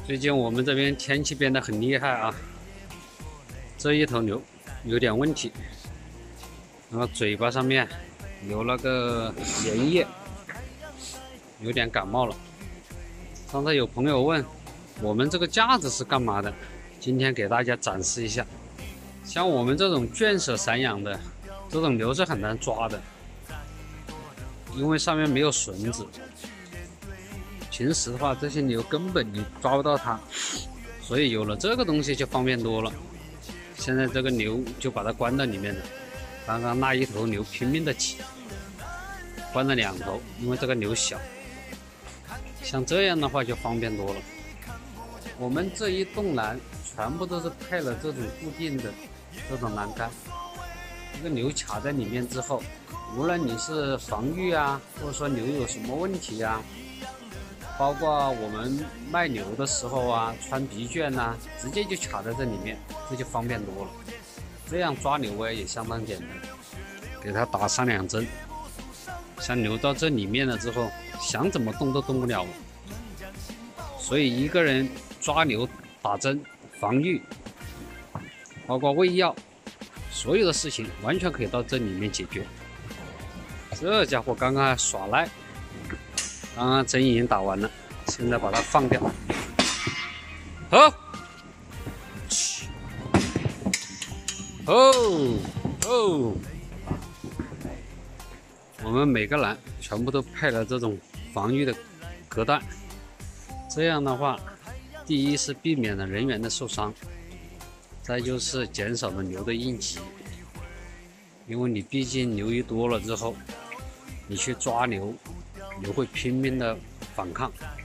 最近我们这边天气变得很厉害啊，这一头牛有点问题，然后嘴巴上面有那个粘液，有点感冒了。上次有朋友问我们这个架子是干嘛的，今天给大家展示一下。像我们这种圈舍散养的这种牛是很难抓的，因为上面没有绳子。平时的话，这些牛根本你抓不到它，所以有了这个东西就方便多了。现在这个牛就把它关到里面了，刚刚那一头牛拼命的挤，关了2头，因为这个牛小。像这样的话就方便多了。我们这一栋栏全部都是配了这种固定的这种栏杆，这个牛卡在里面之后，无论你是防御啊，或者说牛有什么问题啊，包括我们卖牛的时候啊，穿皮圈啊，直接就卡在这里面，这就方便多了。这样抓牛尾也相当简单，给它打3、2针。像牛到这里面了之后，想怎么动都动不了了。所以一个人抓牛、打针、防御，包括喂药，所有的事情完全可以到这里面解决。这家伙刚刚还耍赖。刚刚针已经打完了，现在把它放掉。好，哦，我们每个栏全部都配了这种防御的隔断，这样的话，第一是避免了人员的受伤，再就是减少了牛的应急，因为你毕竟牛一多了之后，你去抓牛。牛会拼命的反抗，